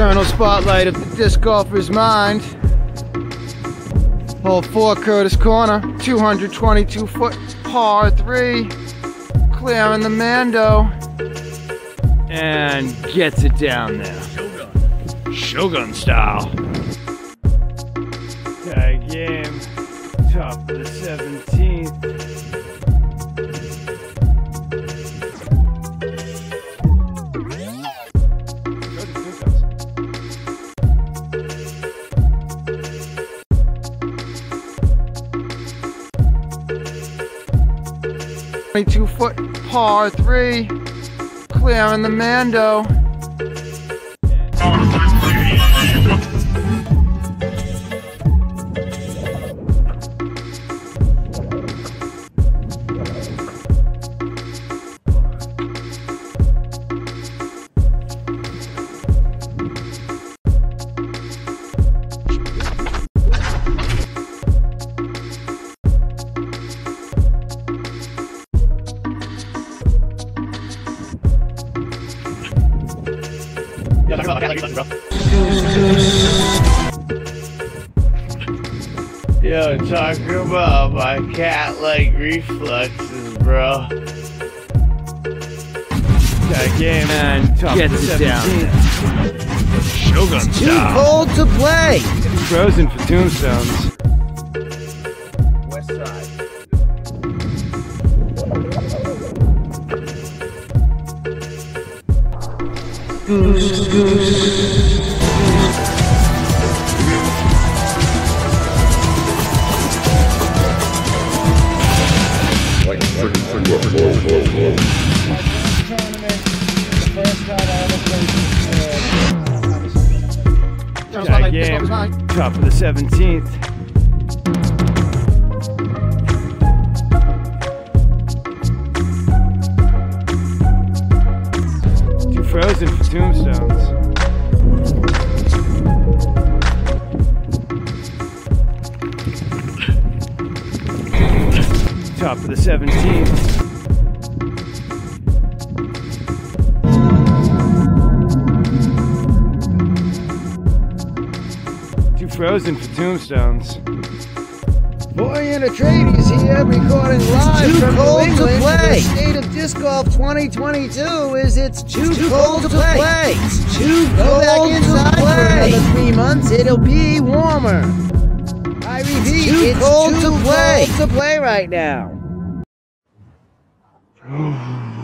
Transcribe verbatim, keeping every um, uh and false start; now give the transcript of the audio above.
eternal spotlight of the disc golfer's mind. Hole four, Curtis Corner, two hundred twenty-two foot par three. Clearing the Mando. And gets it down there. Shogun. Shogun style. Tag game. Top of the seventeenth. twenty-two foot par three, clearing the Mando. Yo, talk about my cat-like reflexes, bro. That game and gets it down. Shogun style. Too cold to play. Frozen for tombstones. West side. Goose, goose. That game, top of the seventeenth. Too frozen for tombstones. Top of the seventeenth. Frozen for tombstones. Vorian Atreides here, recording live too from cold New England. To play. The state of disc golf twenty twenty-two is it's too, too cold, cold to play. play. It's too Go cold back inside to play. For another three months. It'll be warmer. I repeat, it's too, it's cold, too to play. cold to play right now.